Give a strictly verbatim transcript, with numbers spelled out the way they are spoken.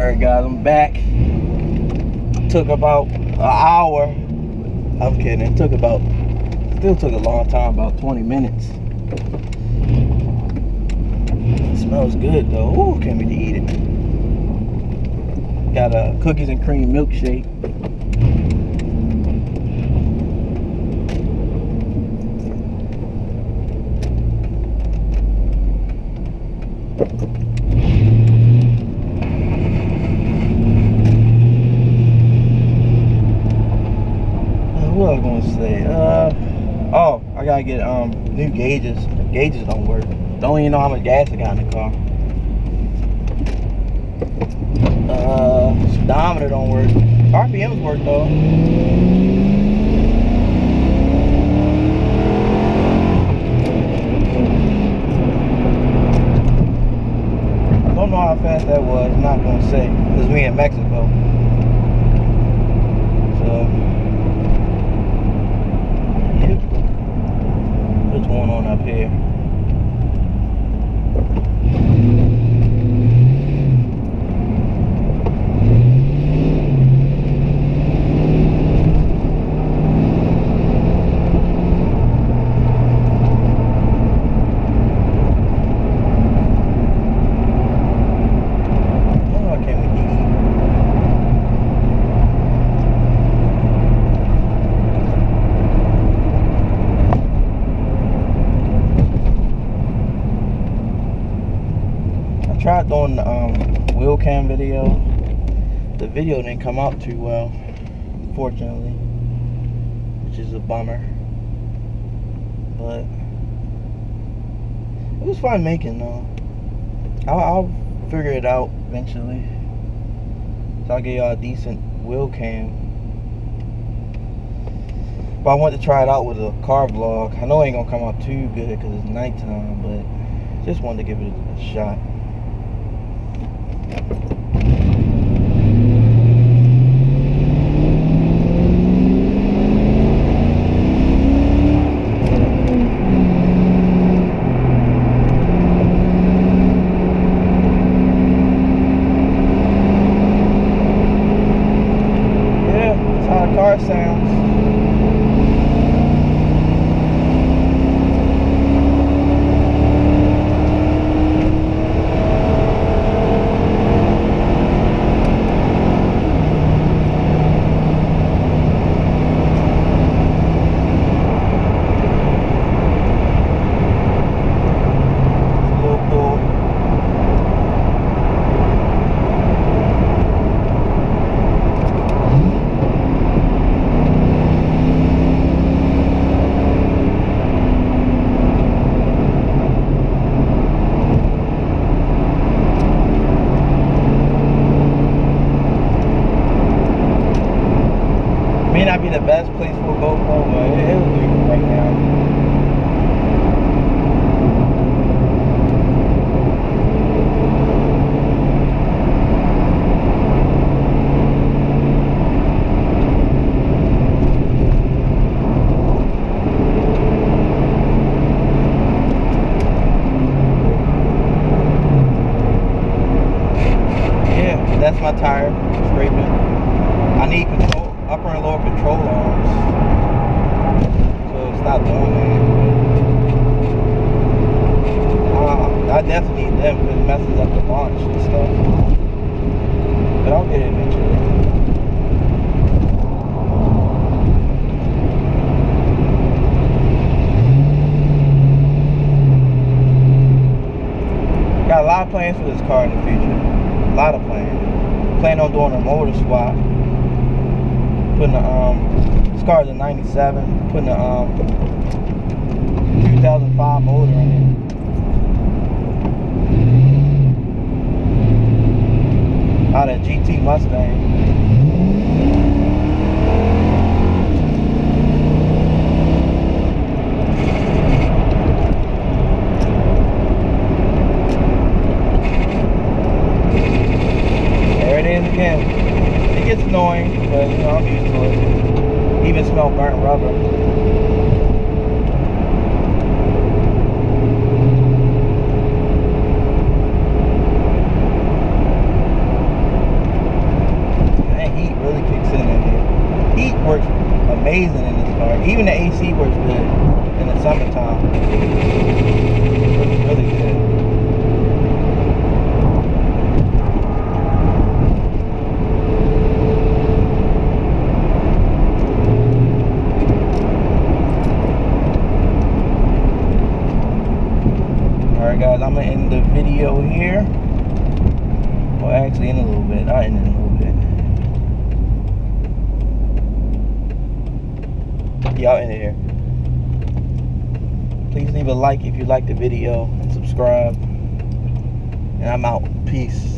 Alright guys, I'm back. Took about an hour. I'm kidding, it took about, still took a long time, about twenty minutes. It smells good though. Ooh, can't wait to eat it. Got a cookies and cream milkshake. What I was gonna say? Uh, oh, I gotta get um new gauges. Gauges don't work. Don't even know how much gas I got in the car. Uh, speedometer don't work. R P Ms work though. I don't know how fast that was. I'm not gonna say because we in Mexico. So. What's going on up here? Tried doing the um, wheel cam video. The video didn't come out too well, unfortunately, which is a bummer. But it was fun making though. I'll, I'll figure it out eventually. So I'll get y'all a decent wheel cam. But I want to try it out with a car vlog. I know it ain't gonna come out too good because it's nighttime, but just wanted to give it a shot. Yeah, that's how the car sounds. May not be the best place for a GoPro, but it'll do right now. Yeah, that's my tire scraping. I need control. Upper and lower control arms, so stop doing that. Uh, I definitely need them because it messes up the launch and stuff. But I'll get it eventually. Got a lot of plans for this car in the future. A lot of plans. Plan on doing a motor swap. Putting the um, this car is a ninety-seven. Putting the um two thousand five motor in it. Out of G T Mustang. There it is again. It gets annoying, but you know, I'm used to it. Even smell burnt rubber. A C works good in the summertime. It's really good. Alright guys, I'm gonna end the video here. Well, actually in a little bit. I'll end it in a little bit. Y'all in here. Please leave a like if you like the video and subscribe. And I'm out. Peace.